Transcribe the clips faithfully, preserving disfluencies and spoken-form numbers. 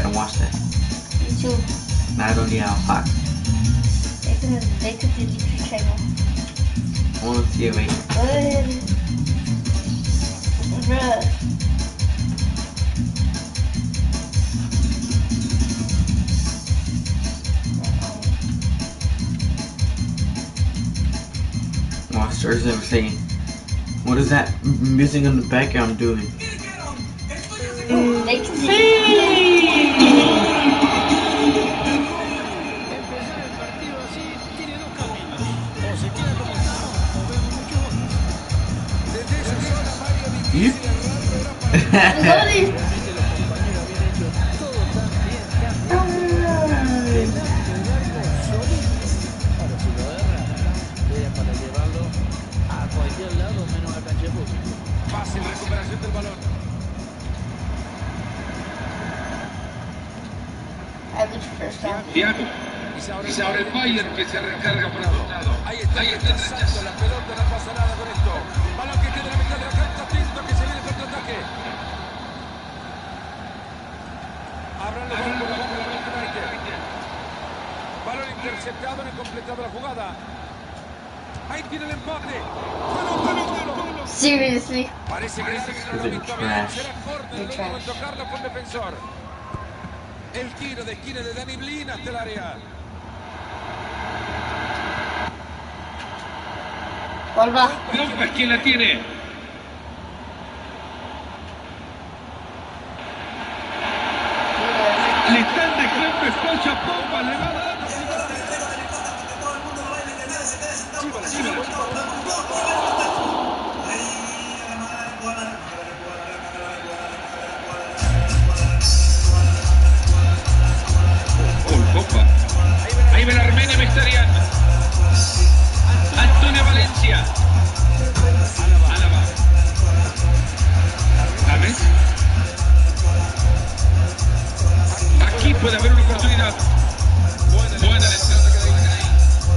don't watch that. YouTube. I don't need how hot. They could they could delete your channel. I want to see it, wait. Bruh. Monsters never saying. What is that music in the background doing? They can see. You? Fácil recuperación del balón. Thiago. Es ahora el Bayern que se recarga por el costado. Ahí está, ahí está rechazando la pelota, no pasa nada con esto. Balón que queda en la mitad de la cancha, atento que se viene el contraataque. Abran los balón por la boca de la United. Balón interceptado, no completado la jugada. Ahí tiene el empate. ¡Balón, balón, balón! Seriously? Parece que ese no lo pintó bien. Será corte, el último en tocarla fue un defensor. El tiro de esquina de Dani Blin hasta el área. Volva. Pogba es quien la tiene. Le están dejando espacio a Pogba. Le va a dar. Pogba. Ahí va la Armenia Mestarian. Antonio Valencia. Álava. James. Aquí puede haber una oportunidad. Buena la entrada que da ahí.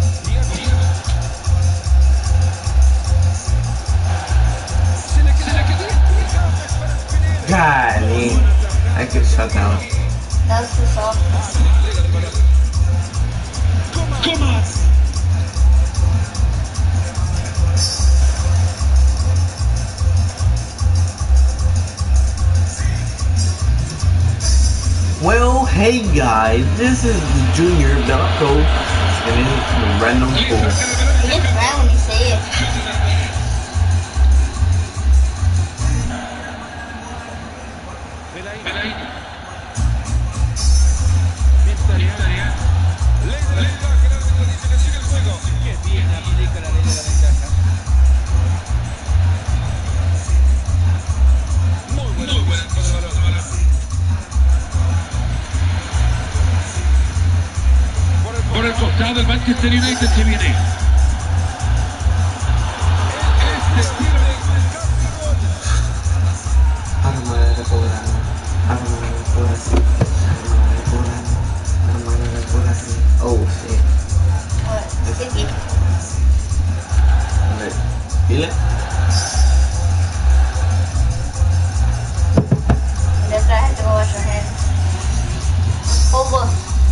Golly. I could shut down. That's the soft. Come on. Well, hey guys, this is Junior Belco, and this is the random pool. You get brown when you say it. Por el costado el Manchester United se viene. Este tiro de Armada de programa. Armada de programa. Armada de programa. Armada de programa. Oh shit. What? Sticky? Alright. Feel it? That's why I had to go wash your hands. Over.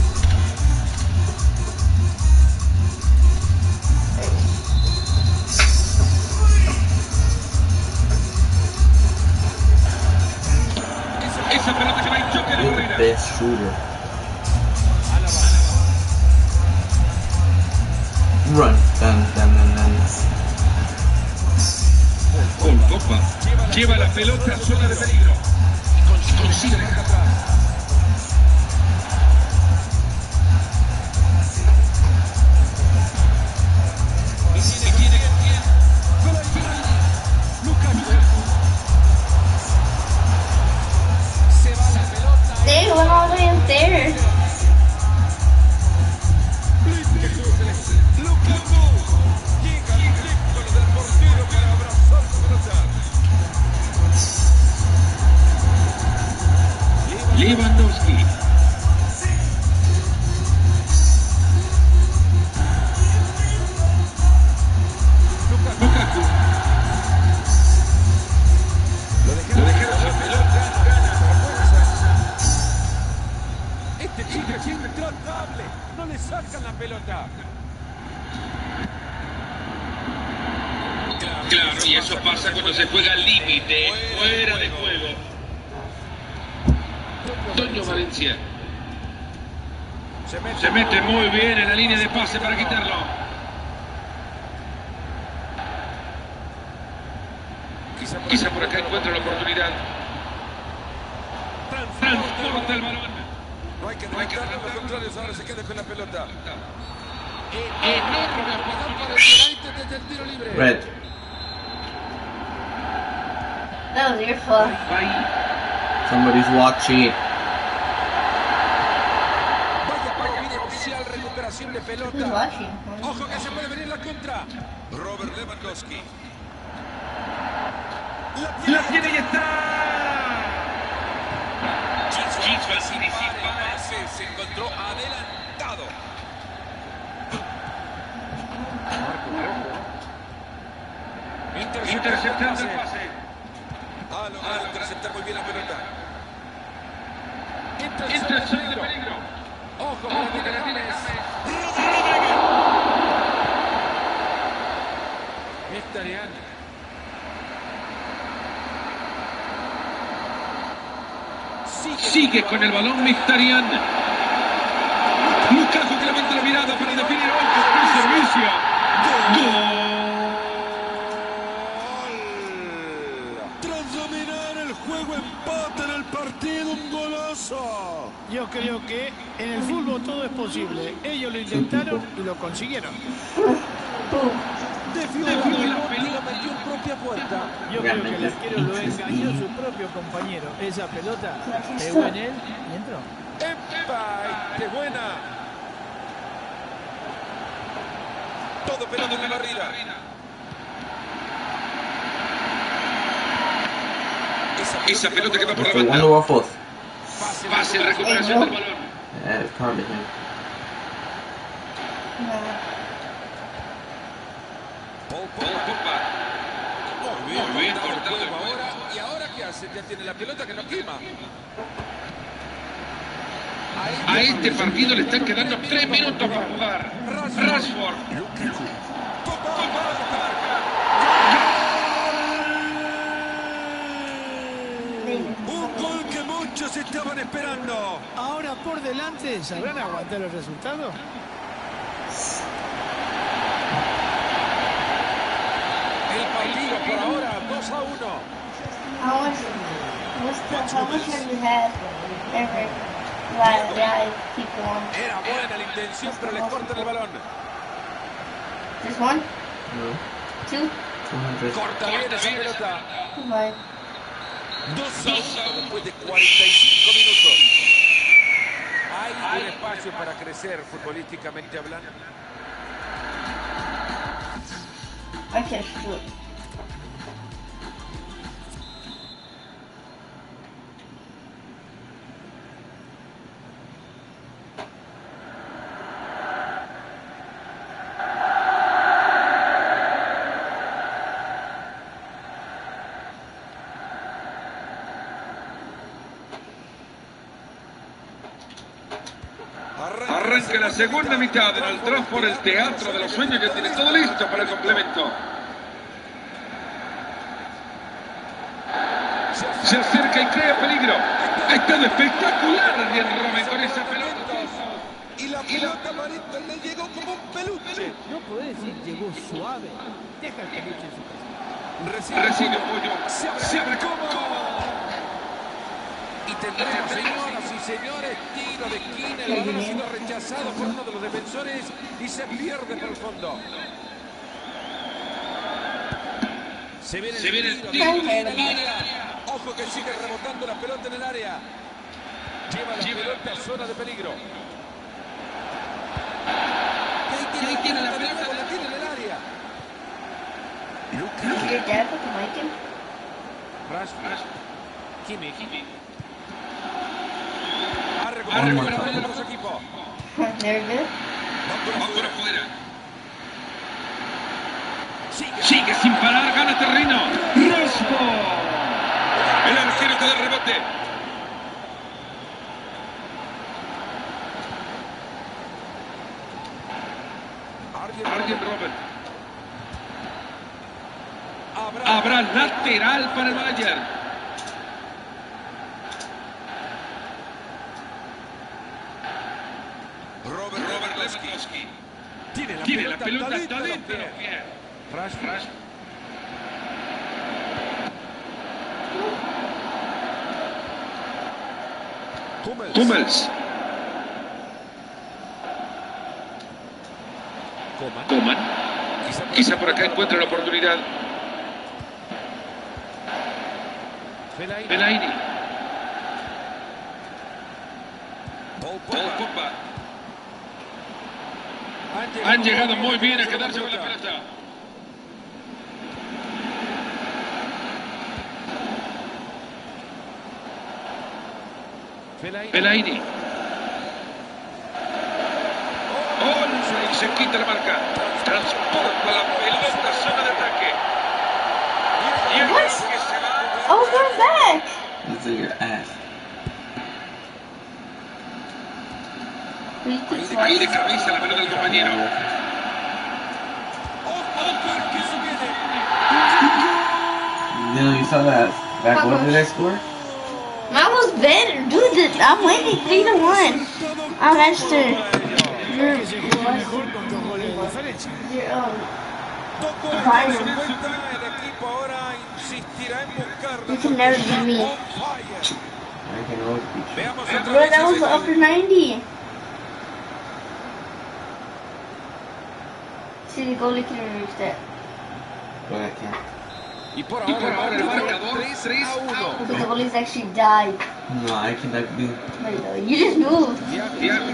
esa pelota que va en choque de You're the barrera. best shooter. Run. Dun, dun, dun, dun. Con Pogba lleva la pelota a zona de peligro y consigue dejar atrás. Y tiene se va la pelota. They went all the way up there. Lewandowski. Lukaku. Lo dejaron sin pelota, gana por fuerza. es intratable. No le sacan la pelota. Claro, y eso pasa cuando se juega al límite, fuera de juego. Toño Valencia. Se mete muy bien en la línea de pase para quitarlo. Quizá por acá encuentra la oportunidad. Transporta el balón. No hay que dejarlo, los contrarios ahora se queda con la pelota. Enorme apagón para el United desde el tiro libre. Red. That was your fault. Somebody's watching. Vaya providencial recuperación de Who's pelota. watching? Ojo que se puede venir la contra. Robert Lewandowski. La tiene y está. Chispa sin pase, se encontró adelantado. Interceptando el pase. Ah, logrado interceptar muy bien la pelota. Intercepción de peligro. Ojo, Ojo que la tiene James. James. Mkhitaryan. Sigue con el balón Mkhitaryan. Lukaku que levanta la mirada para definir. ¡Ojo, qué servicio! ¡Gol! Tras dominar el juego, empate en el partido, un golazo. Yo creo que en el fútbol todo es posible. Ellos lo intentaron y lo consiguieron. Desvió la pelota y la metió en propia puerta. Yo creo que el arquero lo engañó a su propio compañero. Esa pelota pegó en él y entró. ¡Epa! ¡Qué buena! Todo pelota en la barrida. Esa pelota que va por la Okay, one banda. over fourth. Pase, recuperación del balón. Yeah, it's probably him. Paul Paul Pogba. Pogba. Muy bien, Muy bien cortado el cortado el juego juego. ahora. ¿Y ahora qué hace? Ya tiene la pelota que no quema. A este partido le están quedando tres minutos para jugar. Rashford. Un gol que muchos estaban esperando. Ahora por delante, ¿sabrán aguantar el resultado? El partido por ahora dos a uno. How much, what's the, how much have you had ever? Why did I keep going? Era buena la intención, pero les cortan el balón. Just one? No. Two? two hundred. Corta bien esa pelota. Come on. dos a uno después de cuarenta y cinco minutos. Hay un espacio para crecer futbolísticamente hablando. I can shoot. Arranca la segunda mitad en el Trafford, el teatro de los sueños, que tiene todo listo para el complemento. Se acerca y crea peligro. Ha estado espectacular Arjen Robben con esa pelota. Y la pelota Marito le llegó como un peluche. No podés decir llegó suave. Deja el peluche en su casa. Recibe, Recibe apoyo. Se abre, Se abre como. Y tendremos, señoras y señores, tiro de esquina. El balón ha sido rechazado por uno de los defensores y se pierde por el fondo. Se viene Se el viene el tiro, tiro. tiro en el área. Ojo que sigue rebotando la pelota en el área. Lleva la Lleva la pelota a zona de peligro. Y ahí tiene la pelota. La tiene en el área. Is your dad with the mic in? Rashford. Kimi. Ha Ha recuperado recuperado el otro equipo. Very good. Va por afuera. Sigue sin parar, gana terreno. Rashford. El arquero que da el rebote. Arjen Robben. Habrá lateral para el Bayern. Robert Lewandowski. Tiene la Tiene la pelota, pelota está dentro de dentro los los pies. pies. Rashford. Rashford. Hummels. Hummels. Coman. Coman. Quizá por Quizá por acá encuentre la oportunidad. Fellaini. Fellaini. Paul Paul Pogba. Pogba. Han llegado muy bien a quedarse con la pelota. Fellaini. Fellaini. Oh, se quita la marca. Transporta la pelota a zona de ataque. Y el What? que se va. I was going back. This is your ass. We keep Ahí de watching. cabeza la pelota del compañero. You know, you saw that. Back, what did I score? I was better, dude. th- I'm winning three to one. I'm Esther. You're, Que se juega mejor con dos goles de diferencia. you're, um, Tocó Fire. el cincuenta, el equipo ahora insistirá en buscar la You can never beat me. on fire. I can always beat you. Veamos otra bro, vez that was ese gol. upper ninety. See, the goalie can reach that. But I can't. Y por Y por ahora ahora el el marcador marcador tres tres a a uno. uno. Because the goalie's actually died. No, I can like do. Wait, no, you just moved. Thiago.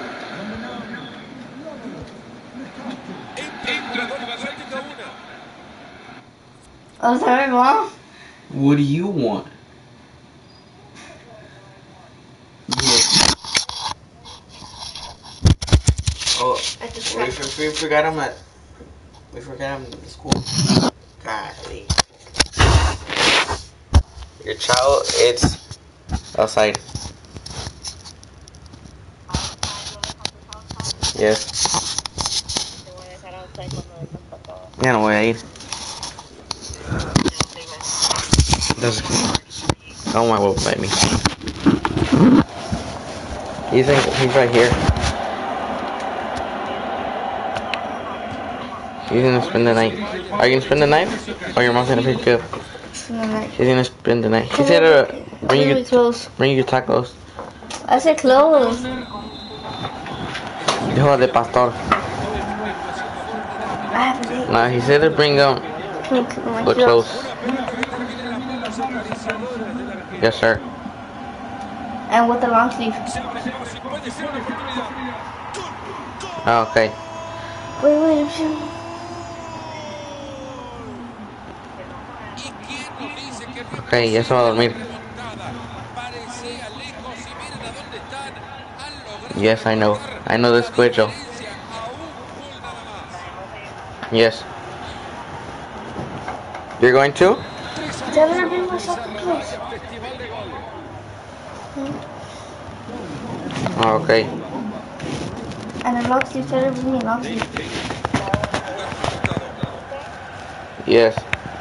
Entra el jugador Celtic a una. Oh, sorry, mom. What do you want? Yeah. Oh, I just we, for- we forgot him at. We forgot him at the school. Golly. Your child, it's outside. Yes. Ya no voy a ir. Entonces, oh my, will bite me. You think he's right here? He's gonna spend the night. Are you gonna spend the night? Or your mom's gonna pick you up? She's gonna spend the night. She said, uh, bring Really you, close. bring you tacos. I said close. Hijo de pastor. I have a date. No, he said to bring them Look, my the clothes. clothes. Yes, sir. And with the long sleeve. Oh, okay. Wait, wait, I'm sure. Okay, ya se va a dormir. Yes, I know. I know the schedule. Yes. You're going to? Tell her to bring my shopping clothes. Oh, okay. And a long sleeve, tell her to bring me a long sleeve. Yes.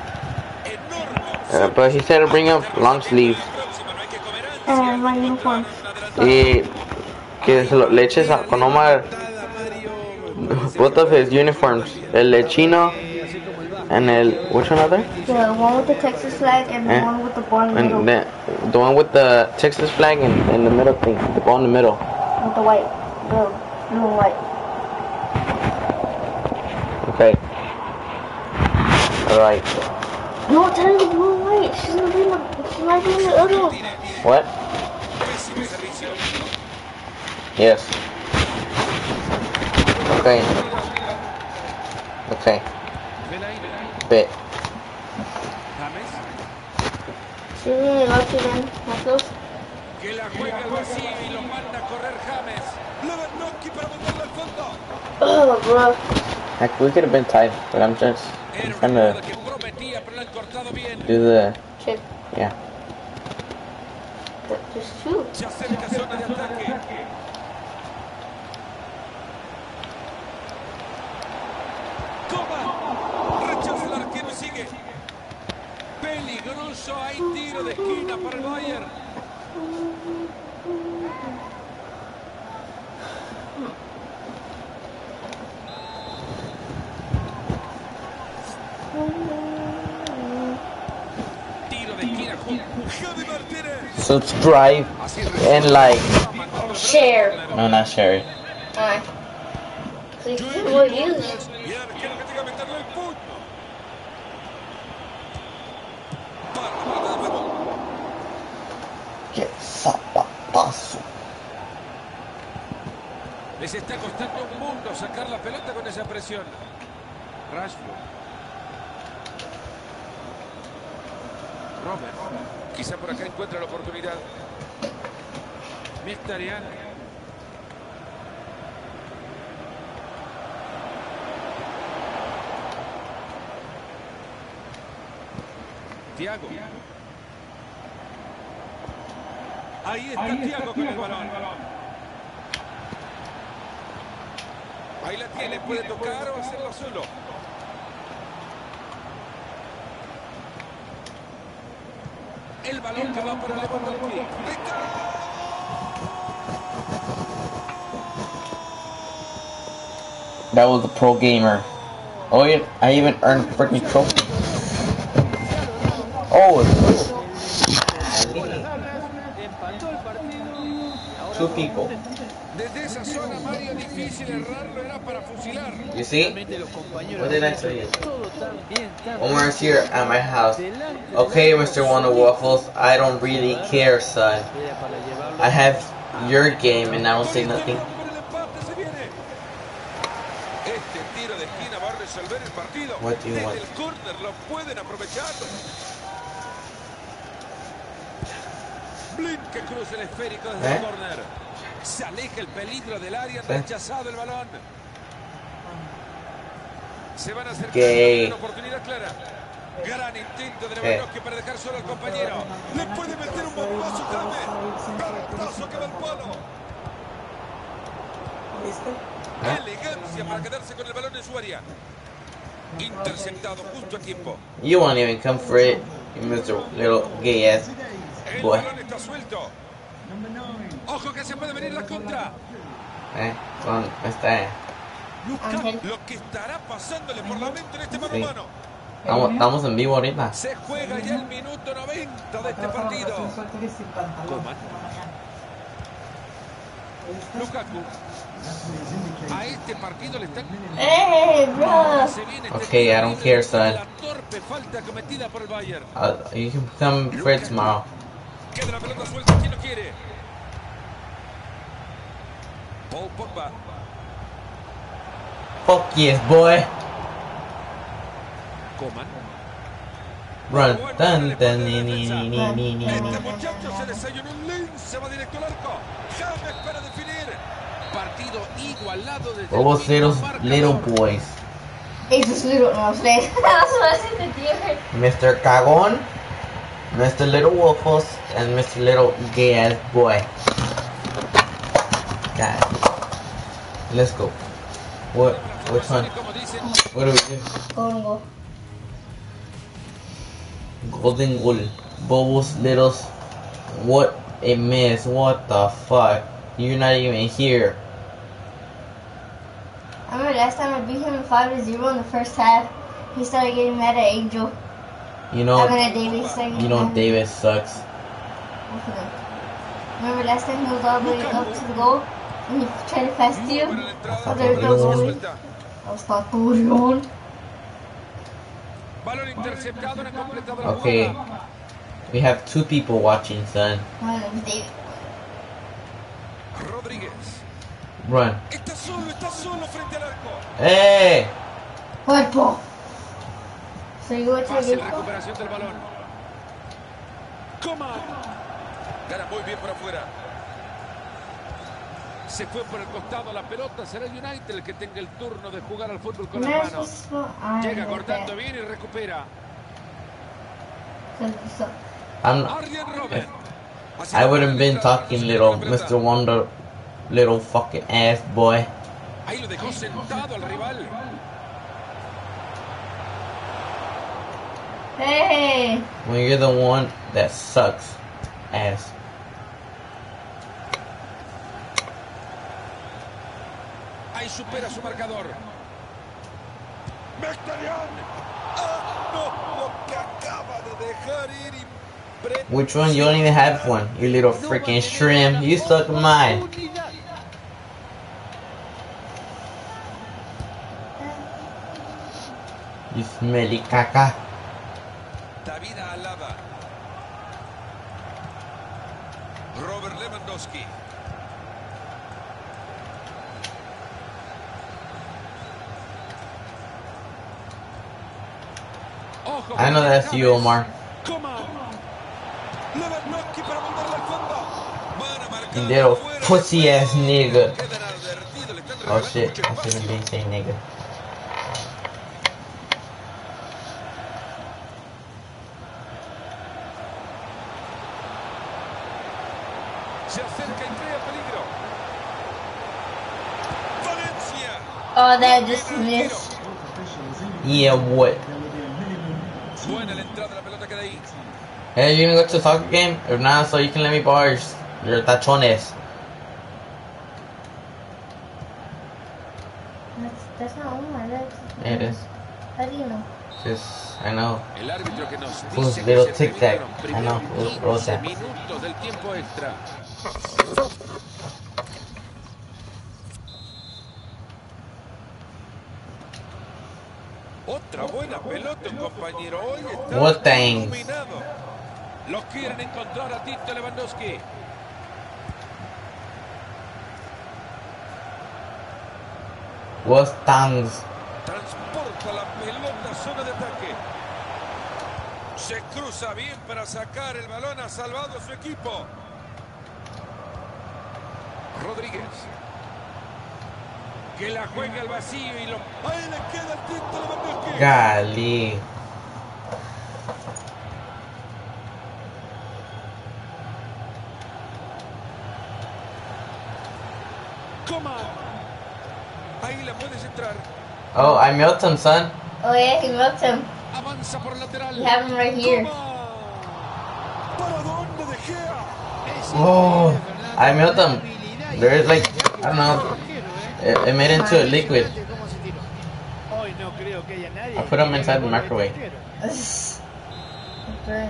Uh, but he said to bring up long sleeves. And my uniform. Y que se lo, le eches a, con Omar both of his uniforms. El de chino and el, which one other? The one with the Texas flag and the Eh? one with the ball in the middle. And the, the one with the Texas flag and, and the middle thing. The ball in the middle. With the white. The blue and white. Okay. Alright. No, tell her the blue and white. She's not doing the, she's not doing the other one. What? Yes. Okay. Okay. Bit. She's really lucky then. My clothes. Que la juega al vacío y lo manda a correr James. Lewandowski para botarlo al fondo. Oh, bro. Heck, we could have been tied, but I'm just I'm Era trying una to jugada que prometía, pero la han cortado bien. do the Check. yeah. That- There's two. Se acerca zona de ataque. Esquina para el Bayern. Tiro de esquina. Javi Martínez. Subscribe and like. Share. No, not share. Alright. So you can more use. Y el arquero que tenga que meterle el puño. Para, para de nuevo. Qué zapatazo. Les está costando un mundo sacar la pelota con esa presión. Rashford. Robert. Quizá por acá encuentra la oportunidad. Mkhitaryan. Thiago. Ahí está Thiago con el balón. Ahí la tiene, puede tocar o hacerlo solo. El balón que va para Lewandowski. That was a pro gamer. Oh, yeah, I even earned freaking trophy. Oh, it's Empató el partido. two people. Desde esa zona, Mario, difícil errarlo, era para fusilar. You see? Realmente los compañeros What did I han tell you? hecho todo tan bien, tan Omar's here at my house. delante de Okay, los Mister Wonder Waffles, I don't really care, son. era para llevarlo. I have your game and I don't say nothing. Con el empate se viene. Este tiro de esquina va a resolver el partido. What do you Desde want? el córner lo pueden aprovechar. Blin que cruza el esférico desde ¿Eh? el córner. Se aleja el peligro del área, ¿Eh? rechazado el balón. Se van a acercar Gay. una oportunidad clara. Gran intento de Lewandowski para dejar solo al compañero. Le puede meter un bombazo grande. Pelotazo que va al palo. ¿Eh? Elegancia para quedarse con el balón en su área. Interceptado justo a tiempo. You won't even come for it, you Mister Little Gay ass El boy. balón está suelto. Ojo que se puede venir la contra. Eh, son, está. Lukaku, lo que estará pasándole por la mente en este mano a Sí. mano. Estamos, estamos en vivo ahorita. Se juega ya el minuto noventa de este partido. Coman. Lukaku. A este partido le están... Hey, bro. Se viene este Okay, I don't care, son. La torpe falta cometida por el Bayern. Uh, you can come for it tomorrow. Queda la pelota suelta. ¿Quién lo quiere? Paul Pogba. Fuck yes, boy. Coman. Run. Dun, dun, ni, ni, ni, ni, ni, ni, Este ni. muchacho se desayunó un lince, va directo al arco. James para definir. Partido igualado desde Robos el little, minuto little marcador. boys. Esos little, no sé. No sé si te entiende. Mister Cagón, Mister Little Waffles, and Mister Little Gay ass boy. God. Let's go. What? Which one? Como dicen, What do we do? Congo. Golden Goal. Bobos Littles. What a miss. What the fuck? You're not even here. I remember last time I beat him five to zero in the first half. He started getting mad at Angel. You I mean know, at Davis. started you getting know mad. Davis sucks. Remember last time he was all the way up to the goal and he tried to pass to you? para la entrada. Oh, there it goes, León. Louis. Suelta. That was called León. Balón interceptado, no ha completado la Okay. jugada. We have two people watching, son. My name's David. Rodríguez. Run. Está solo, está solo frente al arco. Hey! Cuerpo. So you went to the Fácil game. recuperación del balón. Coman. Gana muy bien por afuera. Se fue por el costado la pelota. Será United el que tenga el turno de jugar al fútbol con las Nice manos. spot. I Llega like cortando that. bien y recupera. So- I'm not, Arjen Robben. I wouldn't been talking little Mister Wonder, little fucking ass boy. Ahí lo dejó sentado al rival. Hey. When you're the one that sucks. ass. Ahí supera su marcador. Mkhitaryan. Ah, no, lo que acaba de dejar ir. impre- Which one? You don't even have one. You little freaking shrimp. You suck mine. You smelly caca. David Alaba. Robert Lewandowski. Ojo, I know that's you, Omar. Coman. Lewandowski para mandarla al fondo. Van a marcar You little fuera de pussy ass juego. nigga. Quedan advertidos, le están Oh regalando shit, mucho I espacio. shouldn't be saying nigga. Se acerca y crea peligro. Valencia. Oh, that just missed. Yeah, what? Buena la entrada, la pelota queda ahí. Hey, you gonna go to the soccer game? If not, so you can let me borrow your, your tachones. That's, that's not Omar. That's, It is. How do you know? Just, I know. El árbitro que nos Who's dice little que se tic tac? terminaron I primero know. Who wrote quince that? minutos del tiempo extra. Otra buena pelota, compañero. Hoy está What things? dominado. Los quieren encontrar a Tito Lewandowski. What's tongues? Transporta la pelota a zona de ataque. Se cruza bien para sacar el balón. Ha salvado a su equipo. Rodríguez. Que la juegue al vacío y lo... Ahí le queda el Tito Lewandowski. Golly. Coman. Ahí la puedes entrar. Oh, I milked him, son. Oh yeah, he milked him. Avanza por el lateral. You have him right here. Coman. ¿Para dónde De Gea? Oh, I milked him. There's like, I don't know. It, it made into a liquid. Hoy no creo que haya nadie I put him inside the microwave. Burn.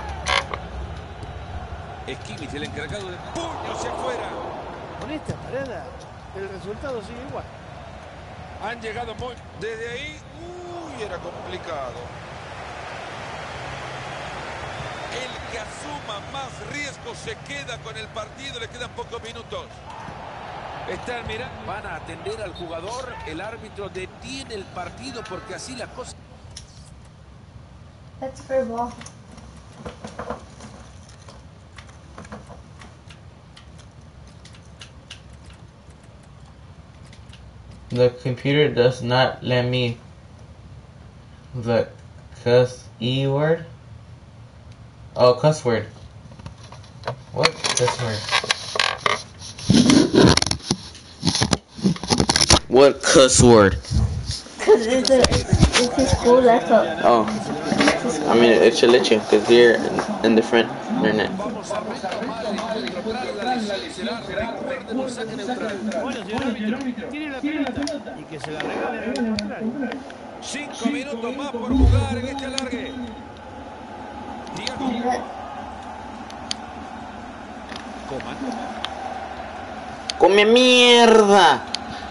Esquimich, el encargado de puño hacia afuera. Con esta parada, el resultado sigue igual. Han llegado muy... Desde ahí, uy, era complicado. El que asuma más riesgo se queda con el partido, le quedan pocos minutos. Están mirando, van a atender al jugador, el árbitro detiene el partido porque así las cosas... That's for ball. The computer does not let me the cuss E word. Oh, cuss word. What cuss word? What cuss word? Cause it's a, it's his school laptop. Oh, I mean it should let you because you're in, in the front internet. Vamos a retomar el neutral, la decisión será recuerden un saque neutral. Bueno, señor árbitro, tiene la pelota y que se la regale al contrario. Cinco minutos más por jugar en este alargue. Diego. Coman. ¡Come mierda!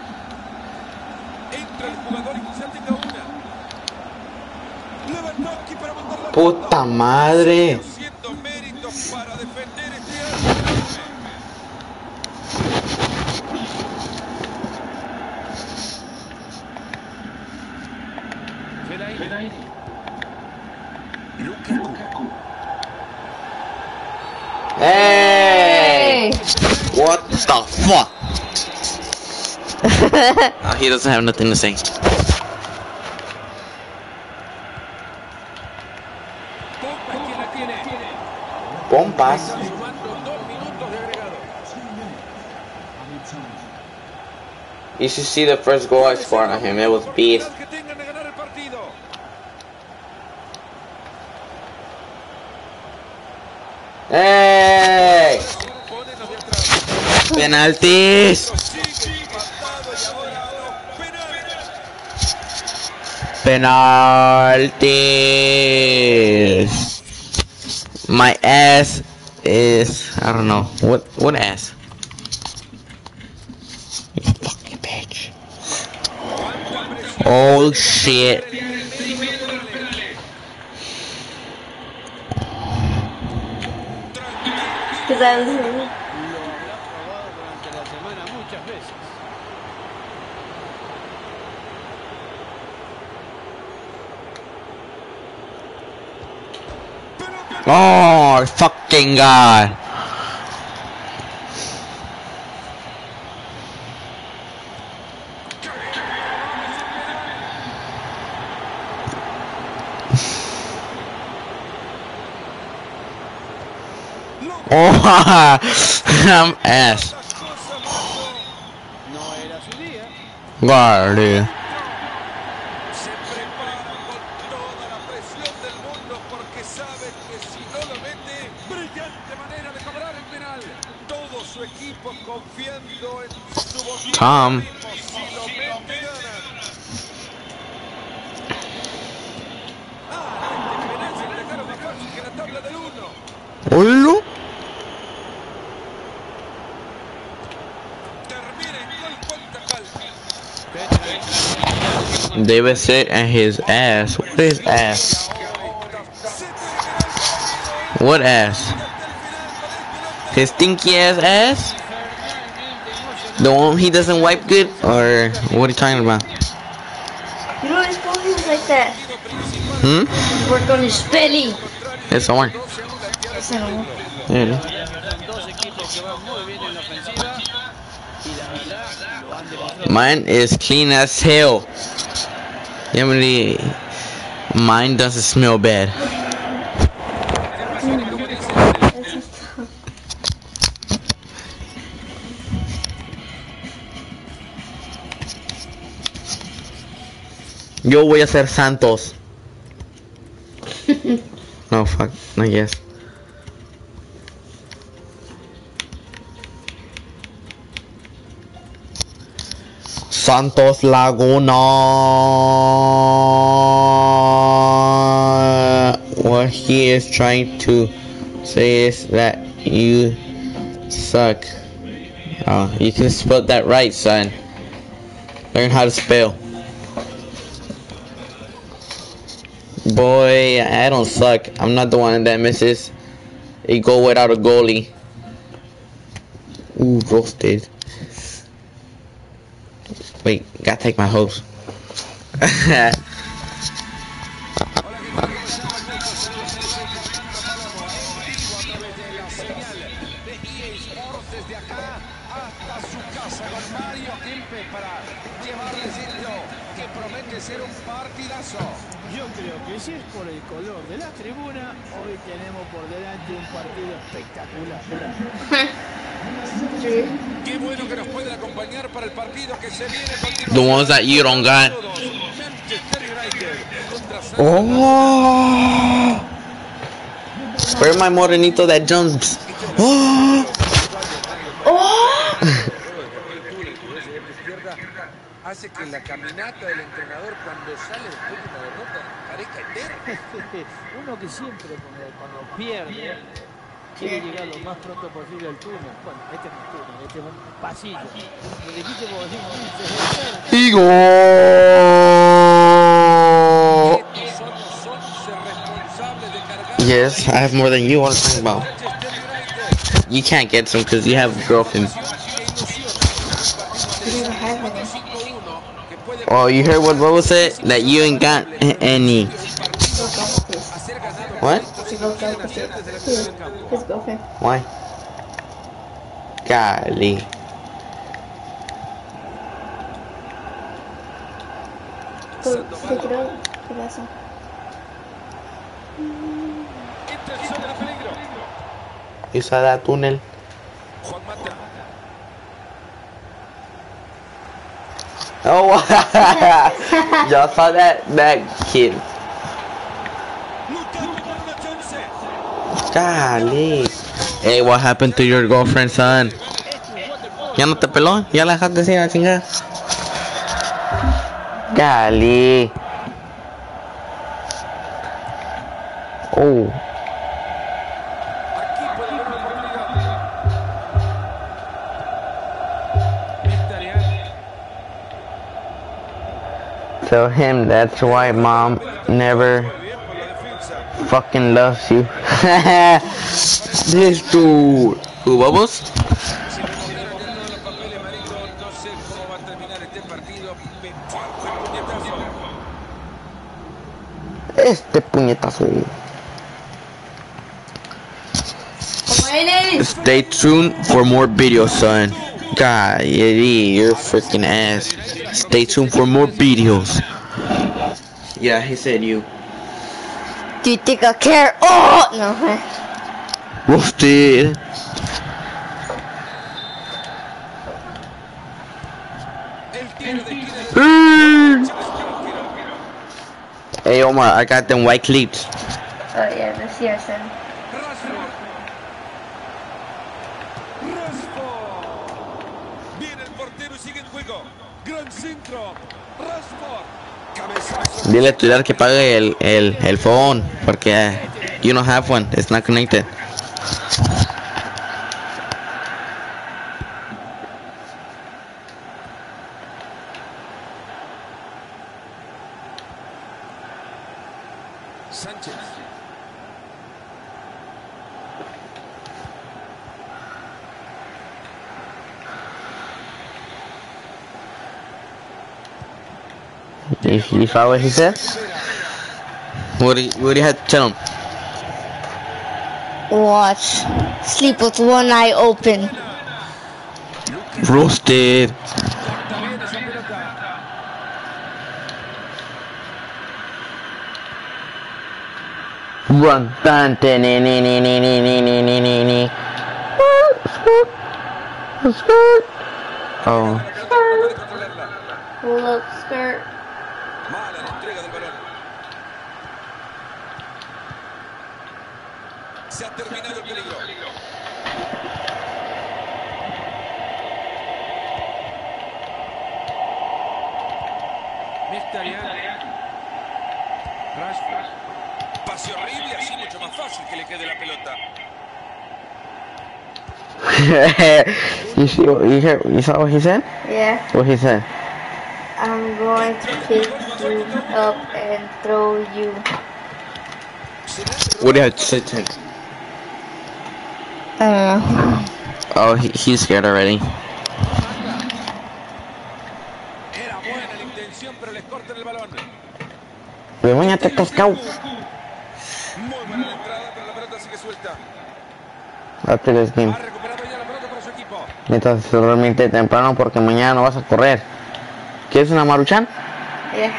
Entra el jugador y quizá tenga una. Lewandowski para mandar la ¡Puta madre! haciendo méritos para defender este arco. Fellaini. Lukaku. Hey! What the fuck? Oh, he doesn't have nothing to say. Pogba es quien la tiene. Pompas. Está sumando dos minutos de agregado. You should see the first goal I scored on him. It was beast. Que tengan de ganar el partido. ¡Ey! Ponen los de atrás. Penaltis. Sigue empatado y ahora los Penaltis. My ass is I don't know what what ass. You fucking bitch. Oh shit. Because I was Lo habrá probado durante la semana muchas veces. Oh fucking god. Oh, I'm ass. No era su día. Guardia. Se prepara con toda la presión del mundo porque sabe que si no lo mete, brillante manera de cobrar el penal. Todo su equipo confiando en su voz. Tom. Si lo mete, ganan. Ah, este penal se le dejaron más fácil que la tabla del uno. Olo. Termina en gol cuenta calma. David sit at his ass. What is ass? Se terminará el partido. What ass? Hasta el final con este loco. His stinky ass ass? The one he doesn't wipe good? Or what are you talking about? You know, his phone was like that. Hmm? Work on his spelling. It's on. Ese no. Yeah. Son dos equipos que van muy bien en la ofensiva y la verdad lo han demostrado. Mine is clean as hell. Yeah, really, mine doesn't smell bad. Yo voy a ser Santos. No, fuck, no, yes. Santos Laguna. What he is trying to say is that you suck. Oh, you can spell that right, son. Learn how to spell. Boy, I don't suck. I'm not the one that misses a goal without a goalie. Ooh, roasted. Wait, gotta take my hose. Yo creo que si es por el color de la tribuna, hoy tenemos por delante un partido espectacular. Qué bueno que nos pueden acompañar para el partido que se viene con The ones that you don't got. Manchester United contra San Oh, where's my morenito that jumps? Oh, hace que la caminata del entrenador cuando sale después de una derrota parezca entera. Uno que siempre cuando, cuando pierde quiere llegar lo más pronto posible al túnel. Bueno, este no es túnel, este es un pasillo. Lo dijiste como decimos, Eagle. Estos son los once responsables de cargar. Yes, I have more than you. What are you talking about? Manchester United. You can't get some because you have a girlfriend. Oh, you heard what Bobo said? That you ain't got any. What? His girlfriend. Why? Golly. Go take it out. ¿Qué pasa? Entra en zona de peligro. You saw that tunnel? Juan Mata. Oh, y'all saw that? That kid. Luchando por una chance. Golly. Hey, what happened to your girlfriend, son? ¿Ya no te peló? ¿Ya la dejaste así a la chingada? Cali. Oh. Aquí puede haber una oportunidad. Mkhitaryan. Tell him that's why mom never Muy bien por la defensa. fucking loves you. This dude. ¿Tú, vamos? Si me movieran ya todos los papeles, Marito, no sé cómo va a terminar este partido. Me falta el puñetazo. Este puñetazo. Como él es. Stay tuned for more videos, son. God, you're freaking ass. Stay tuned for more videos. Yeah, he said you. Do you think I care? Oh no. Roasted. El tiro de esquina. Hey Omar, I got them white clips. Oh yeah, this here, son. Rashford. Rashford. Viene el portero y sigue en juego. Gran centro. Rashford. Cabezazo. Dile a tu dad que pague el, el, el phone, porque uh, you don't have one, it's not connected. Sánchez. You, you saw what he said? What do you, what do you have to tell him? Watch. Sleep with one eye open. Roasted. Corta bien esa pelota. Run. Dun, dun, ni, ni, ni, ni, ni, ni, ni, ni, ni, ni. Oh. No puede controlarla. Pull up skirt. Mala la entrega del balón. Se ha terminado el peligro. Mkhitaryan. Rashford. Pase horrible, así mucho más fácil que le quede la pelota. you see what you hear? You saw what he said? Yeah. What he said? I'm going to pick you up and throw you. What do you have to say to him? I don't know. Oh, he, he's scared already. Era buena la intención, pero les cortan el balón. Me voy a te cascao. Muy buena la entrada, pero la pelota sigue suelta. After this game. Ha recuperado ya la pelota para su equipo. Mientras dormirte temprano porque mañana no vas a correr. ¿Quieres una maruchan? Yeah.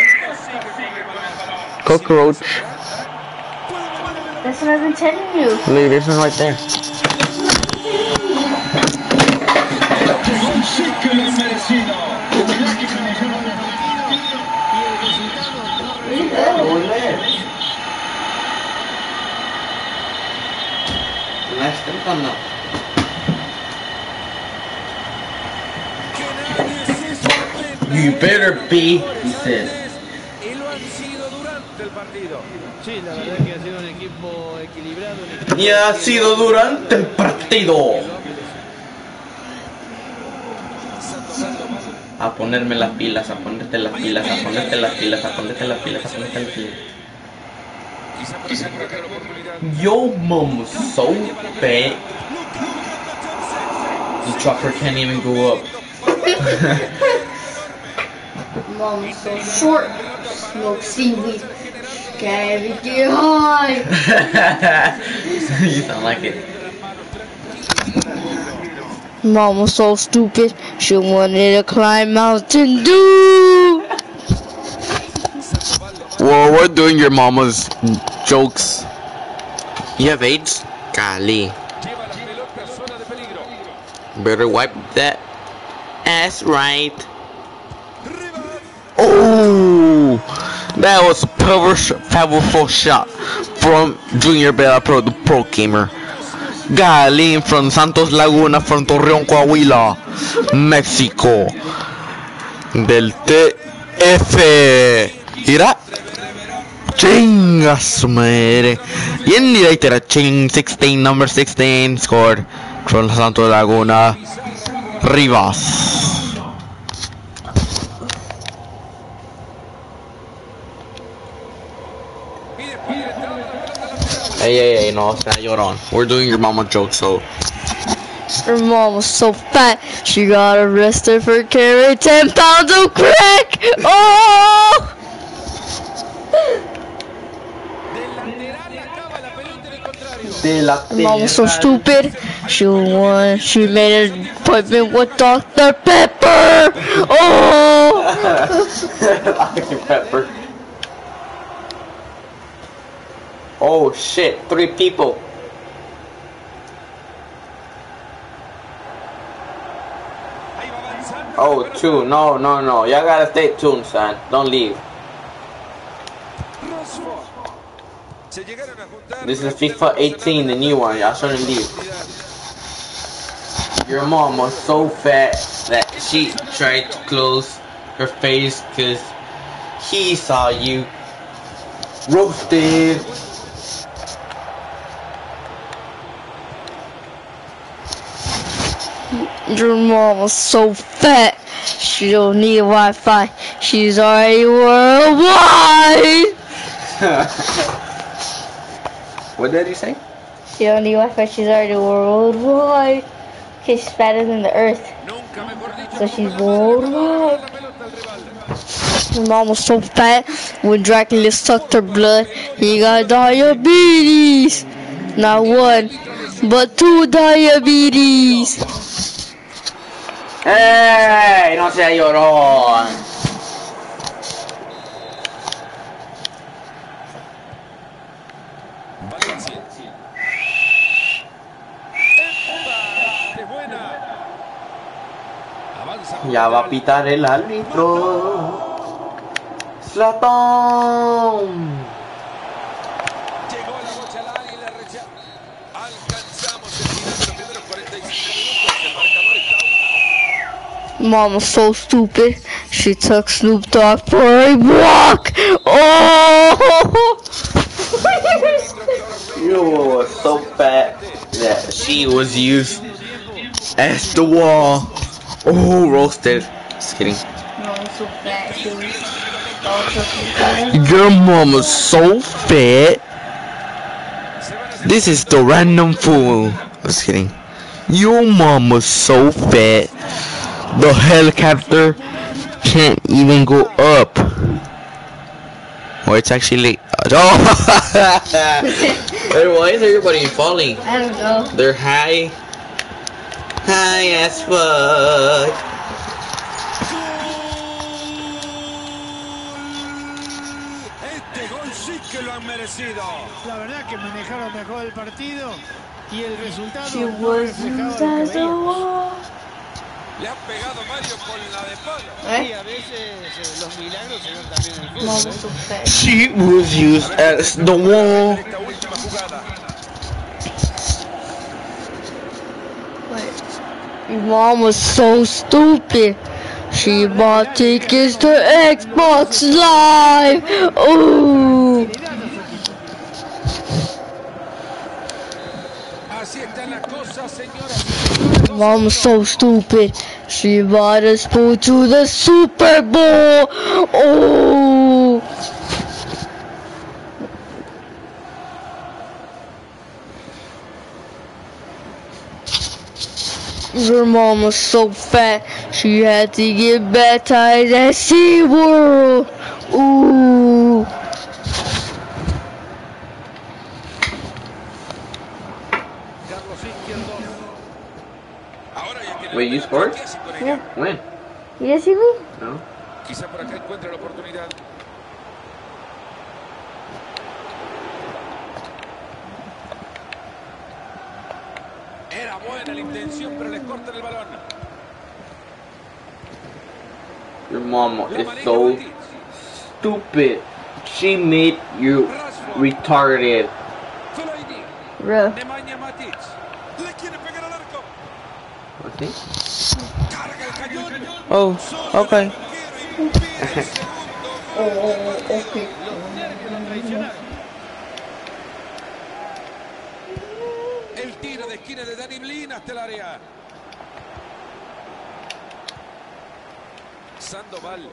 Cockroach. That's what I've been telling you. Look, this one right there. You better be, he said. Y lo han sido durante el partido. Sí, la verdad que ha sido un equipo equilibrado. Un equipo Y ha sido durante el partido. A ponerme las pilas, a ponerte las pilas, a ponerte las pilas, a ponerte las pilas, a ponerte las pilas. Quizá para asegurarle la oportunidad. Yo, mom, so bad. The chopper can't even go up. Mom is so short. Smoke seaweed. Can't get high. You sound like it. Mom was so stupid. She wanted to climb Mountain Dew. Well, we're doing your mama's jokes. You have AIDS? Golly. Lleva la pelota a zona de peligro. Better wipe that ass right. Oh, that was a power sh powerful shot from Junior Bella Pro, the pro gamer. Galín from Santos Laguna, from Torreón, Coahuila, México. Del T F. Mira. Chinga su madre. Y en directo era Ching sixteen, number sixteen, scored from Santos Laguna, Rivas. Hey, hey, hey, no, it's not your on. We're doing your mama joke, so. Her mom was so fat, she got arrested for carrying ten pounds of crack! Oh! Her mom was so stupid, she won, she made an appointment with Doctor Pepper! Oh! Doctor Pepper. Oh shit, three people. Oh, two. No, no, no. Y'all gotta stay tuned, son. Don't leave. This is FIFA eighteen, the new one. Y'all shouldn't leave. Your mom was so fat that she tried to close her face because he saw you. Roasted. Your mom was so fat, she don't need Wi-Fi. She's already worldwide. What did you say? She don't need Wi-Fi. She's already worldwide. Okay, she's fatter than the Earth, so she's worldwide. Your mom was so fat when Dracula sucked her blood, he got diabetes. Not one, but two diabetes. ¡Ey! ¡No sea llorón! Ya va a pitar el árbitro. Zlatan. Llegó la bocha al área y la rechaza. Alcanzamos el final de los primeros cuarenta y cinco minutos. El marcador está. Mom was so stupid, she took Snoop Dogg for a walk. Oh! You were so fat that she was used as the wall. Oh, roasted. Just kidding. Mom so fat, she was Your mom was so fat. This is the random fool. Just kidding. Your mom was so fat. The helicopter can't even go up. Or it's actually. Oh! Why is everybody falling? I don't know. They're high. High as fuck. Este gol sí que lo han merecido. La verdad que manejaron mejor el partido y el resultado She no was reflejaba used lo que as a veíamos. wall. Le han pegado Mario con la de palo. Y a veces eh, los milagros se ven también en el Mom fútbol. was so fat. She was used as the wall. Esta última jugada. Your mom was so stupid. She bought tickets to Xbox Live. Ooh. Así están las cosas, señoras. Mom was so stupid. She bought us food to the Super Bowl. Oh. Your mom was so fat, she had to get baptized at SeaWorld. Ooh. Wait, you scored? Yeah. When? You see me? No. Quizá por acá encuentre la oportunidad. Era buena la intención, pero les cortan el balón. Your mom La is maneja so Matic. stupid. She made you retarded. Fellaini. Bruh. Nemanja Matic. ¿Sí? Oh, okay. Oh, ok. Los nervios lo traicionaron. El tiro de esquina de Danny Blin hasta el área. Sandoval.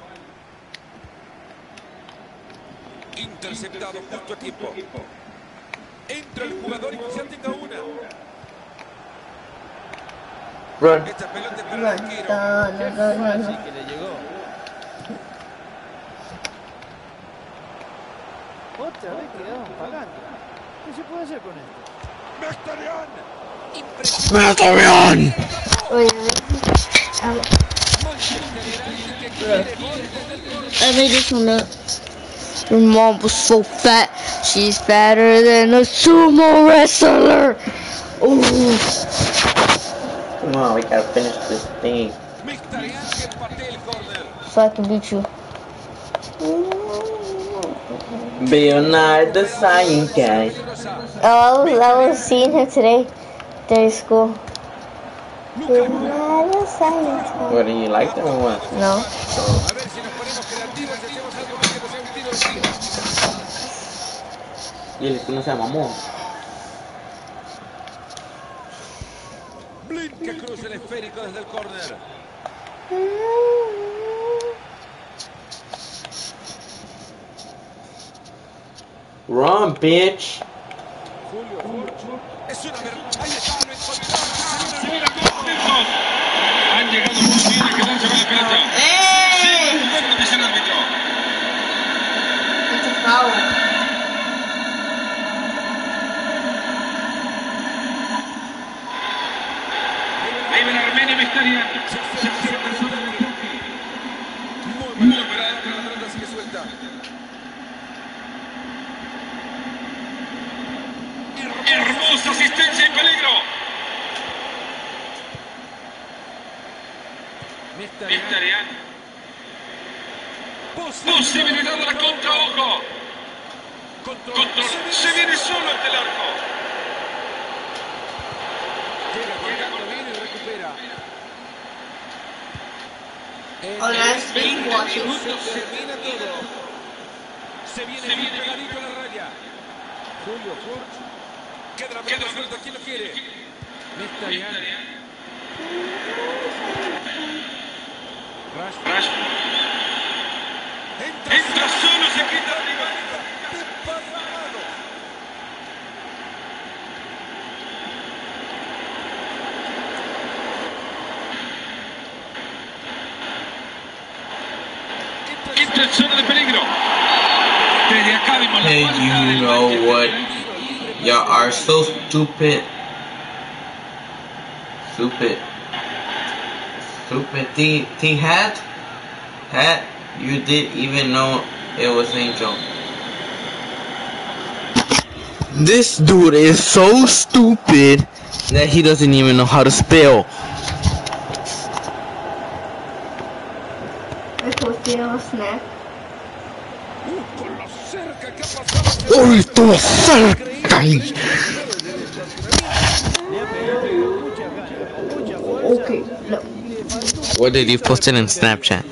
Interceptado justo a tiempo. Entra el jugador y quizá tenga una. Run. Esta pelota es para el Run, arquero. run, Qué run, run, fácil run. que le llegó. Otra vez quedaron pagando. ¿Qué se puede hacer con esto? Mkhitaryan. ¡Mata bien! Wait, um, I made this one up. Your mom was so fat. She's fatter than a sumo wrestler. Oh, Come on, we gotta finish this thing. Mkhitaryan que patea el córner. so I can beat you. Bernard the Science Guy. Oh, I was, I was seeing him today. Day school. Not a science guy. What, do you like them or what? No. A ver si nos ponemos creativos y hacemos algo más que no sea un tiro de esquina. Y el que no se mamón. Blin que cruza el esférico desde el córner. Run, bitch. Julio Furch. Es una ver... Ahí está, lo encontró. Han llegado muy bien a quedarse con la pelota. Sí, bueno, dice el árbitro. it's a foul. Ahí ven a Armenia Mkhitaryan. Muy buena parada, pero la pelota sigue suelta. Hermosa asistencia en peligro. Mkhitaryan. Posibilidad de la contra, ojo. Control. Se viene solo ante el arco. Llega colgando bien y recupera. Oh, that's big watching. Se termina todo. Se viene bien pegadito a la raya. Julio Furch. Queda la pelota suelta. ¿Quién lo quiere? Mkhitaryan. Rashford. Entra solo, se quita arriba. Desparramado. Entra en zona de peligro. Desde acá vimos la Hey, falta you del know Manchester what? United. Y'all are so stupid. Stupid. Stupid. T, T hat? Hat? You didn't even know it was Angel. This dude is so stupid that he doesn't even know how to spell. We're supposed to have a snack. Uh, con lo cerca que ha pasado. ¡Oh, estuvo cerca! Le ha pegado con mucha gana, con mucha fuerza. Okay, no. Y le faltó un What did you poquito post it de in Snapchat?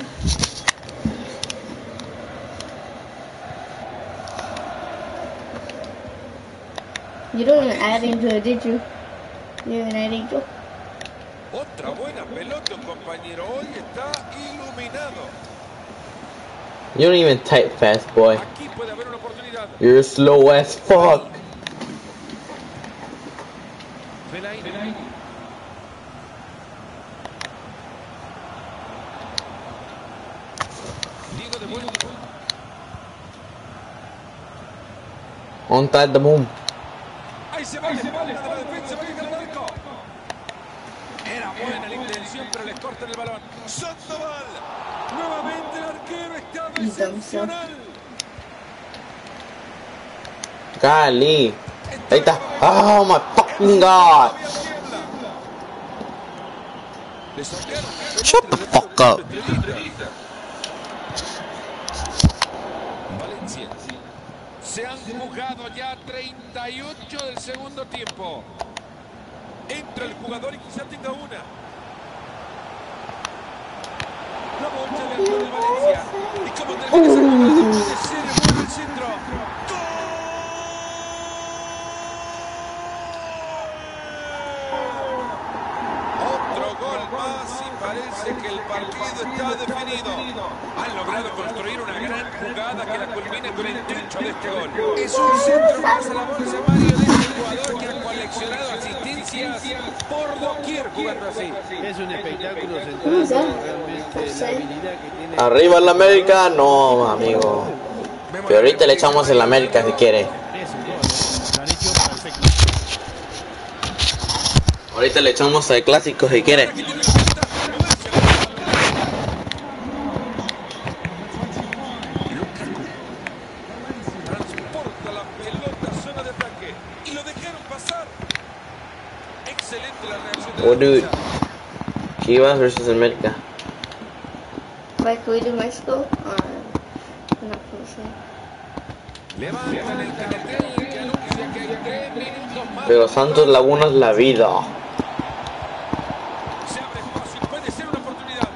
You don't even add into it, did you? You didn't add into it? Otra buena pelota, compañero. Hoy está iluminado. You don't even type fast, boy. Aquí puede haber una oportunidad. You're slow as fuck. Fellaini. Diego de vuelta. On time the moon. Ahí se va, se va, de la defensa, va a llegar al arco. Era buena la intención, pero les cortan el balón. Sandoval. Nuevamente el arquero está excepcional. Golly. Ahí está. Oh my fucking god. Shut the fuck up. Valencia. Se han jugado ya treinta y ocho del segundo tiempo. Entra el jugador y quizá tenga una. Y como termina esa jugada, puede ser bueno el centro. Otro gol más y parece que el partido está definido. Han logrado construir una gran jugada que la culmina con el techo de este gol. Es un centro más a la bolsa, Mario, de este jugador que ha coleccionado asistencias por doquier jugando así. Es un espectáculo central, realmente la habilidad que tiene. Arriba el América, no, amigo. Pero ahorita le echamos el América si quiere. Ahorita le echamos el clásico si quiere. Transporta la pelota, zona de ataque. Y lo dejaron pasar. Excelente la reacción de la What do defensa. Chivas versus América. Like we do Mexico? Or not Levantan el cartel que anuncia que hay tres minutos más. Pero Santos Laguna es la vida. Se abre espacio y puede ser una oportunidad.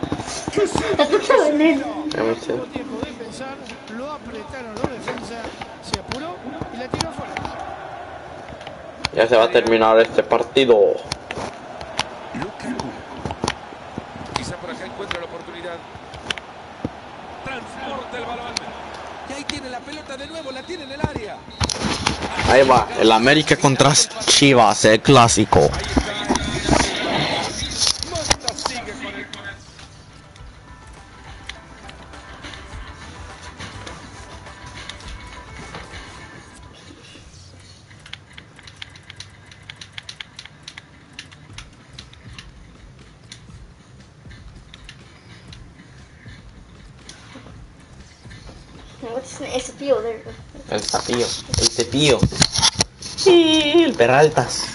Tuvo tiempo de pensar, lo apretaron los defensas, se apuró y la tiró afuera. Ya se va a terminar este partido. Lukaku. Quizá por acá encuentra la oportunidad. Transporta el balón. Y ahí tiene la pelota de nuevo, la tiene en el área. Ahí va, el América contra Chivas, el clásico. Ahí está. Mota sigue con el con el. What's the cepillo there? El cepillo, el cepillo. Sí, el Peraltas.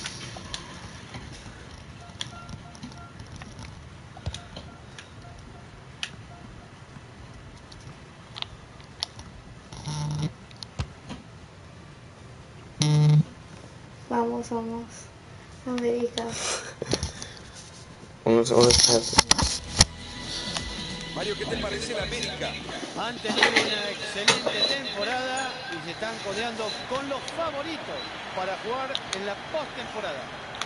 Vamos, vamos. América. Vamos a ver. Mario, ¿qué te parece la América? Han tenido una excelente temporada y se están codeando con los favoritos para jugar en la postemporada.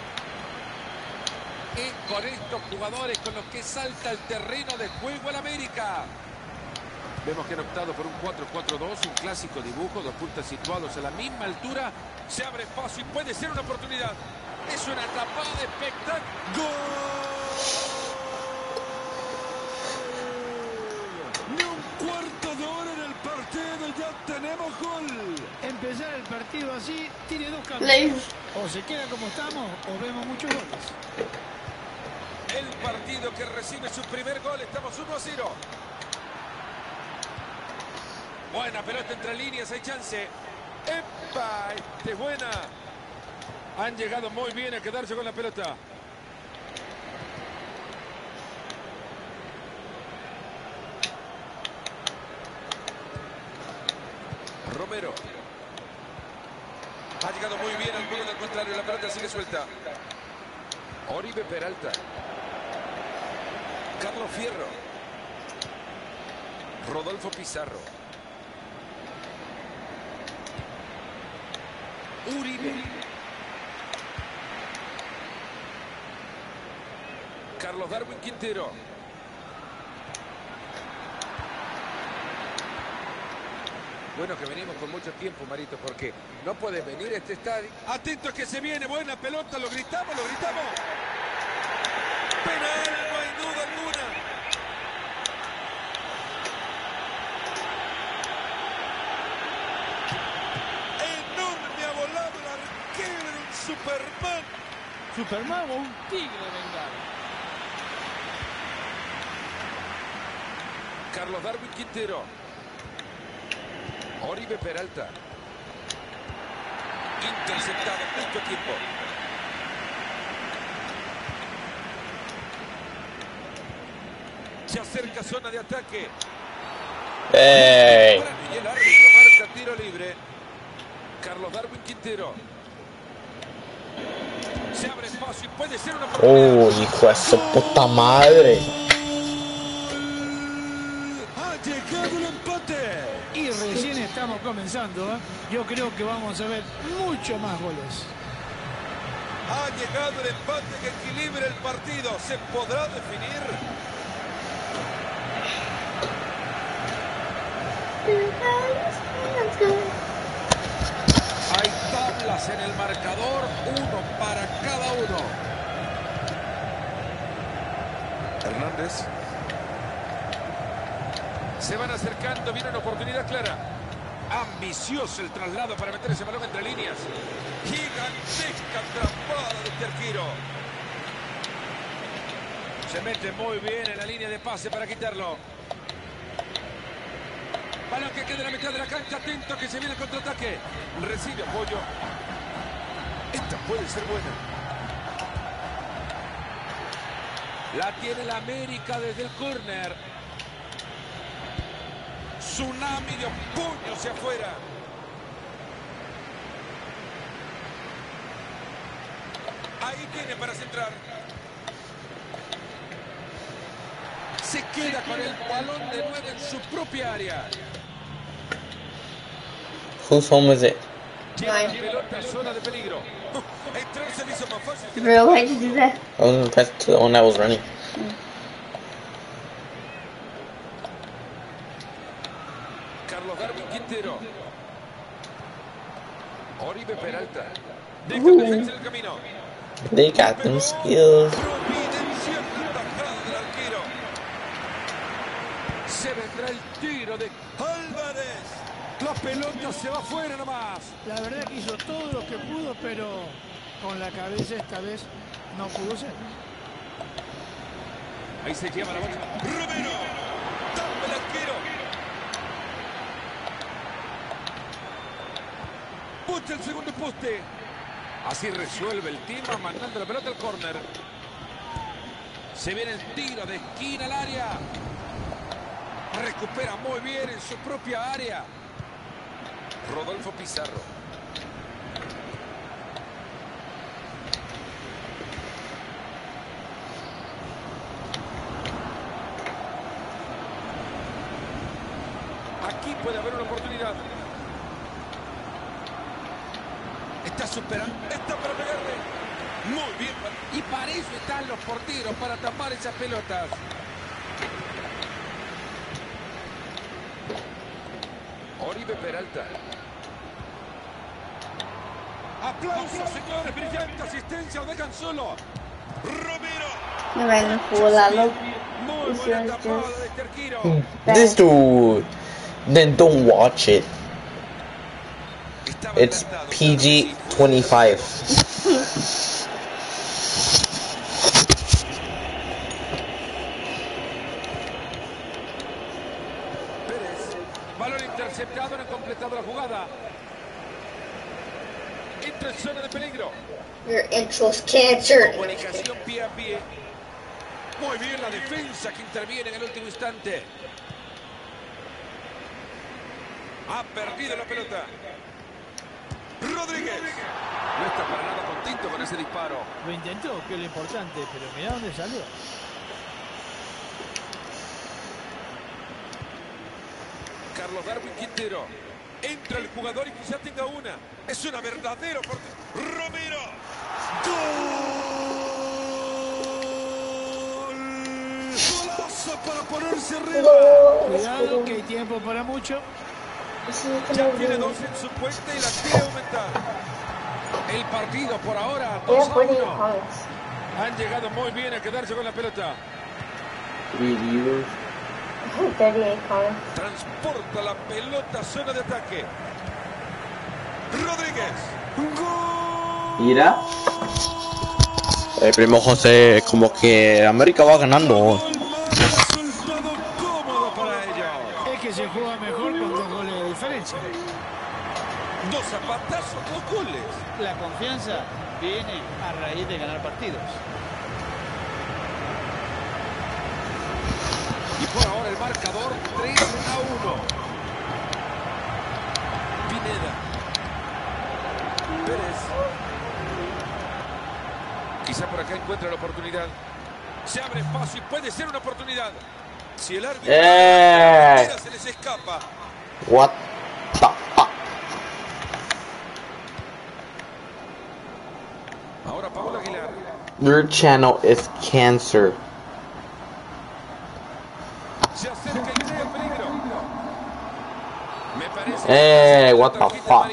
Es con estos jugadores con los que salta el terreno de juego el América. Vemos que han optado por un cuatro cuatro dos, un clásico dibujo, dos puntas situados a la misma altura. Se abre espacio y puede ser una oportunidad. Es una tapada de espectáculo. ¡Gol! Ni un cuarto de hora en el partido y ya tenemos gol. Empezar el partido así tiene dos caminos. Like, O se queda como estamos o vemos muchos goles. El partido que recibe su primer gol. Estamos uno a cero. Buena pelota entre líneas, hay chance. ¡Epa! Esta es buena. Han llegado muy bien a quedarse con la pelota. Romero. Ha llegado muy bien al juego del contrario. La pelota sigue suelta. Oribe Peralta. Carlos Fierro. Rodolfo Pizarro. Uribe. Carlos Darwin Quintero. Bueno, que venimos con mucho tiempo, Marito, porque no puedes venir a este estadio. Atento que se viene, buena pelota, lo gritamos, lo gritamos. Penal, no hay duda alguna. Enorme ha volado el arquero, un Superman. Superman o un tigre bengala. Carlos Darwin Quintero. Oribe Peralta. Interceptado justo a tiempo. Se acerca zona de ataque. ¡Ey! Y el árbitro marca tiro libre. Carlos Darwin Quintero. Se abre espacio y puede ser una oportunidad. ¡Oh, hijo de su puta madre! Ha llegado estamos comenzando, ¿eh? Yo creo que vamos a ver mucho más goles. Ha llegado el empate que equilibra el partido. ¿Se podrá definir? Hay tablas en el marcador, uno para cada uno. Hernández. Se van acercando, viene una oportunidad clara. Ambicioso el traslado para meter ese balón entre líneas. Gigantesca atrapada de este arquero. Se mete muy bien en la línea de pase para quitarlo. Balón que queda en la mitad de la cancha. Atento que se viene el contraataque. Recibe apoyo. Esta puede ser buena. La tiene la América desde el córner. Tsunami de puño hacia afuera. Ahí tiene para centrar. Se queda con el balón de nuevo en su propia área. Whose home is it? Lleva la pelota, zona de peligro. Entrar se le hizo más fácil. Bro, why'd you do that? I was impressed to the one that was running. Carlos Darwin Quintero. Oribe Peralta. Deja el defensa en el camino. They got them skills. Providencial tajada del arquero. Se vendrá el tiro de Álvarez. La pelota se va fuera nomás. La verdad que hizo todo lo que pudo, pero con la cabeza esta vez no pudo ser. Ahí se lleva la bocha. Romero. Tapa el arquero. Pucha el segundo poste. Así resuelve el tema, mandando la pelota al córner. Se viene el tiro de esquina al área. Recupera muy bien en su propia área. Rodolfo Pizarro. Aquí puede haber una oportunidad. Está superando. Está para pegarle. Muy bien. Y para eso están los porteros, para tapar esas pelotas. Oribe Peralta. Aplausos, señores. Brillante asistencia. Lo dejan solo. Romero. No random fool that look. Muy This buena is tapada just de este arquero. This dude. Then don't watch it. Estaba It's adelantado, P claro G que sí. twenty-five. Pérez. Balón interceptado, no ha completado la jugada. Entra en zona de peligro. your intro's cancer. Comunicación pie a pie. Muy bien la defensa que interviene en el último instante. Ha perdido la pelota. Rodríguez. No está para nada contento con ese disparo. Lo intentó, que es lo importante, pero mirá dónde salió. Carlos Darwin Quintero. Entra el jugador y quizá tenga una. Es una verdadera oportunidad. Romero. ¡Gol! ¡Golazo para ponerse arriba! Cuidado, que hay tiempo para mucho. Ya tiene dos en su cuenta y la quiere aumentar. El partido por ahora dos a uno. Han llegado muy bien a quedarse con la pelota. thirty-eight comments. Transporta la pelota a zona de ataque. Rodríguez. ¡Gol! Mira. El primo José, como que América va ganando. Resultado cómodo para ellos. Es que se juega mejor con dos goles de diferencia. Dos zapatazos, dos goles. La confianza viene a raíz de ganar partidos. Y por ahora el marcador tres a uno. Pineda. Pérez. Quizá por acá encuentra la oportunidad. Se abre espacio y puede ser una oportunidad. Si el árbitro Eh. se les escapa. What the Your channel is cancer. Se acerca y crea peligro. Me parece Hey, what the fuck?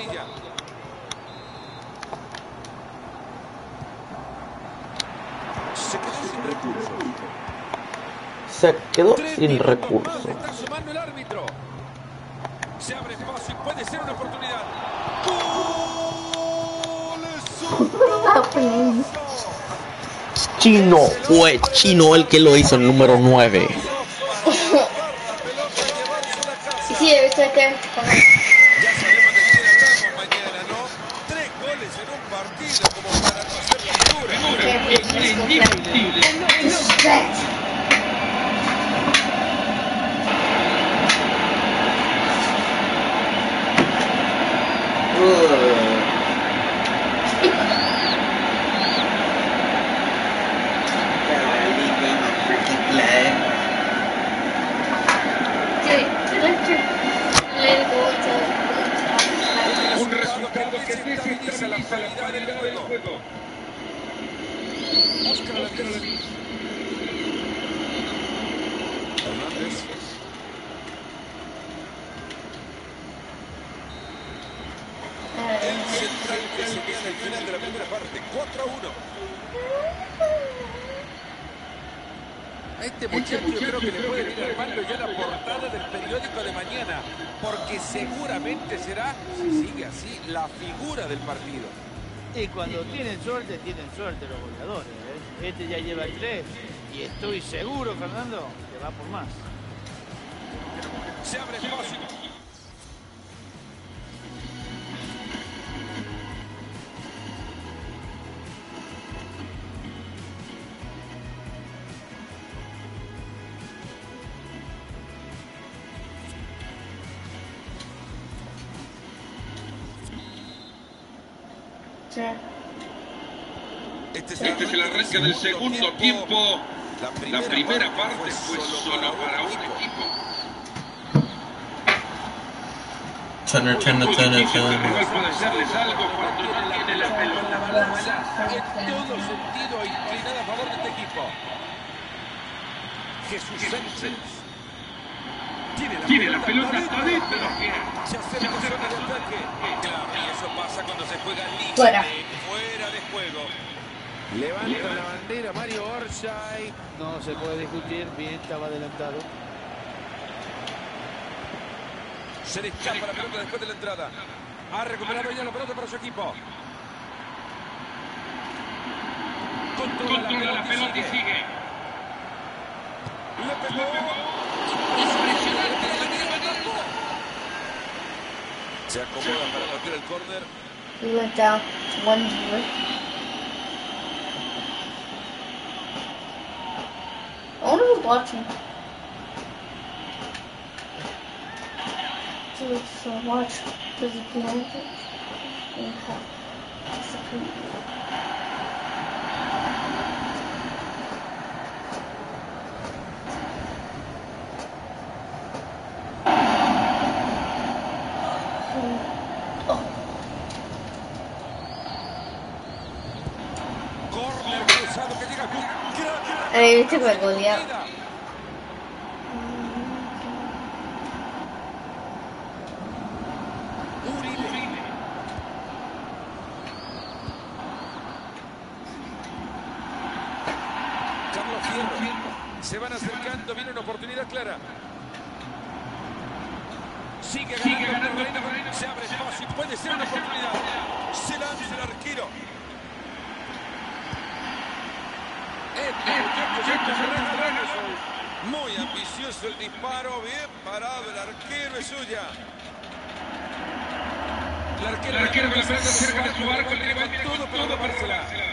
Se quedó sin recursos. Se quedó sin recursos. Está sumando el árbitro. Se abre espacio y puede ser una oportunidad. ¡Gol! Chino, fue Chino el que lo hizo, el número nueve. Sí, it's right there. Ya sabemos de quién hablamos mañana, ¿no? Tres goles en un partido como para no hacer la Respect. Un resultado que desestabiliza la calidad del juego. Oscar Hernández. El central que señala el final de la primera parte. cuatro a uno. A este muchacho yo creo que le puede ir armando ya la portada del periódico de mañana, porque seguramente será, si sigue así, la figura del partido. Y cuando tienen suerte, tienen suerte los goleadores, ¿eh? Este ya lleva tres y estoy seguro, Fernando, que va por más. Se abre espacio. Este es el arranque del segundo tiempo. La primera parte fue solo para un equipo. Turner, Turner, Turner, Turner. Igual puede hacerles algo cuando no tiene la pelota. En todo sentido inclinada a favor de este equipo. Jesús Sánchez. Tiene la pelota hasta adentro. Se acerca zona de ataque. Claro, y eso pasa cuando se juega libre. Fuera. Fuera de juego. Levanta la bandera Mario Orsay. No se puede discutir, bien, estaba adelantado. Se le escapa la pelota después de la entrada. Ha recuperado ya la pelota para su equipo. Controla la pelota y sigue. Le pegó. Se acomoda para batir el córner. We went down to one zero. I wonder who's watching. So let's uh, watch. Does it belong to it? Córner cruzado que llega con Hey, you took my goal, yeah. Uribe. Carlos Fierro. Se van acercando, viene una oportunidad clara. Sigue ganando el terreno, se abre espacio y puede ser una oportunidad. Se lanza el arquero. Muy ambicioso el disparo, bien parado el arquero, es suya. El arquero, El arquero con la pelota cerca de su arco, el rival viene con todo todo para para robársela. robársela.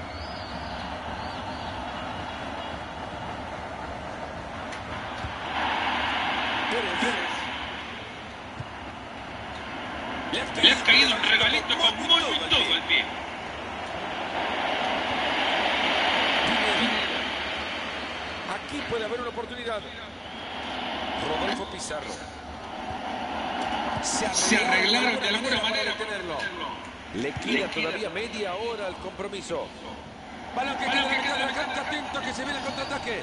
Le ha caído un regalito con muy todo el pie. Aquí puede haber una oportunidad. Rodolfo Pizarro. Se arreglaron de alguna manera para detenerlo. Le queda todavía media hora al compromiso. Balón que queda en la cancha, atento que se viene el contraataque.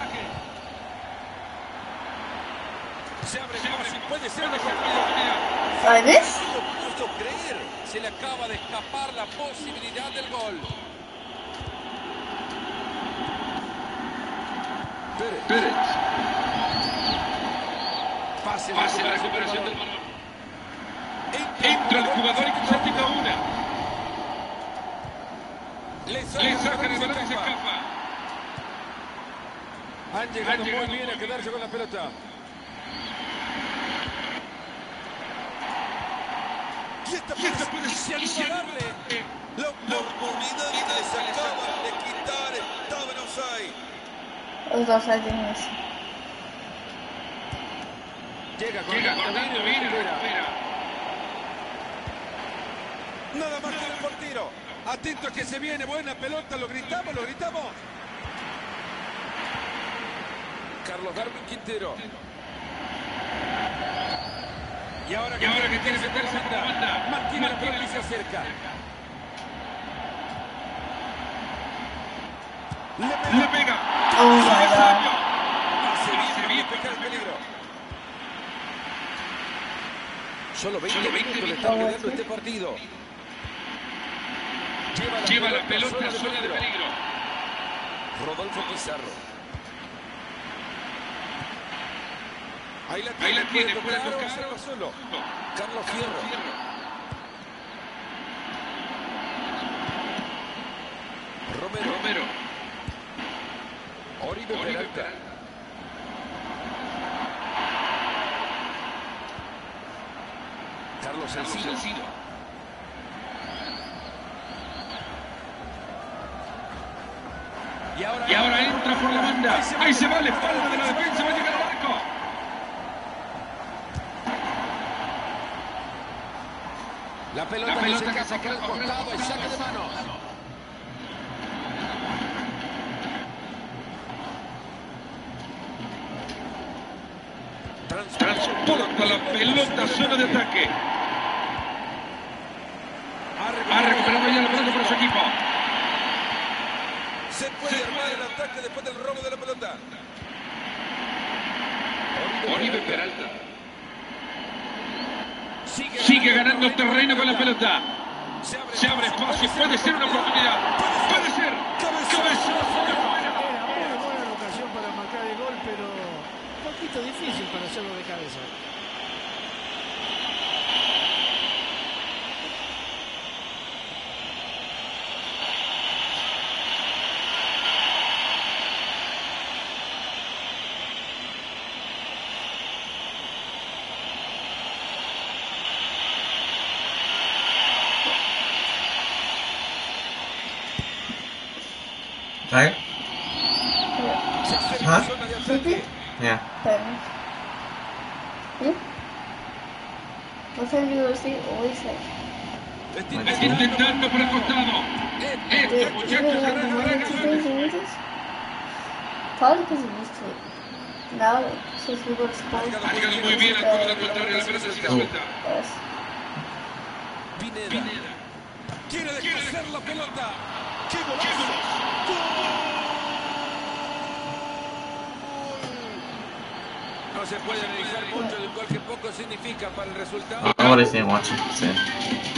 Se abre espacio, puede ser una oportunidad. ¿Sabes? No lo pudo creer. Se le acaba de escapar la posibilidad del gol. Pérez. Pérez. Pase, Pase la recuperación del balón. Entra el jugador y practica una. Le Le sacan el balón y se escapa. escapa. Han llegado Han llegado muy bien a muy quedarse con la pelota. Y esta Y esta puede se ser anima a darle. La oportunidad que les acaban de quitar estaba en offside. Los dos años. Llega con Llega el cortando bien y recupera. Nada más que el portero. Atento a que se viene buena pelota. Lo gritamos, lo gritamos. Carlos Darwin Quintero. Y ahora que, Y ahora que tiene tiene que meterse en la banda. mantiene la pelota y se acerca. Le pega. Le pega. Oh my god. Hace bien Hace para bien despejar el para peligro. Solo veinte Solo minutos veinte le está minutos. quedando este partido. Lleva la Lleva pelota, la pelota zona a de zona de peligro. peligro. Rodolfo Pizarro. Ahí la Ahí tiene, la tiene, puede puede tocar o tocar. hacerlo solo. Carlos Fierro. Romero. Romero. Oribe Oribe Peralta. Peralta. Carlos Carlos Salcido. Salcido. Y ahora, Y ahora entra por la banda. Ahí se va a la espalda de la defensa. Va a llegar al arco. La pelota, La pelota que que se se escapa por el escapa costado y saque de mano. Transporta la pelota a zona de ataque. Ha recuperado ya la pelota para su equipo. Se puede armar el ataque después del robo de la pelota. Oribe Peralta. Sigue ganando terreno con la pelota. Se abre espacio. Puede ser una oportunidad. Puede ser. Cabezazo. Era muy buena la ocasión para marcar el gol, pero un poquito difícil para hacerlo de cabeza. Right? Huh? City? Yeah. Thanks. You? What time do you go to sleep? Always like. Está intentando por el costado. Did, Estos did muchachos you have ganan, more ganan, than two days ganan. in weekends? Probably because I'm used to it. Now, like, since we go to school, Ha llegado muy bien al juego de contrario. La pelota sigue suelta. us. Pineda. Quiere deshacer la pelota. ¡Qué golazo! No se puede analizar mucho de un gol que poco significa para el resultado. What is he watching?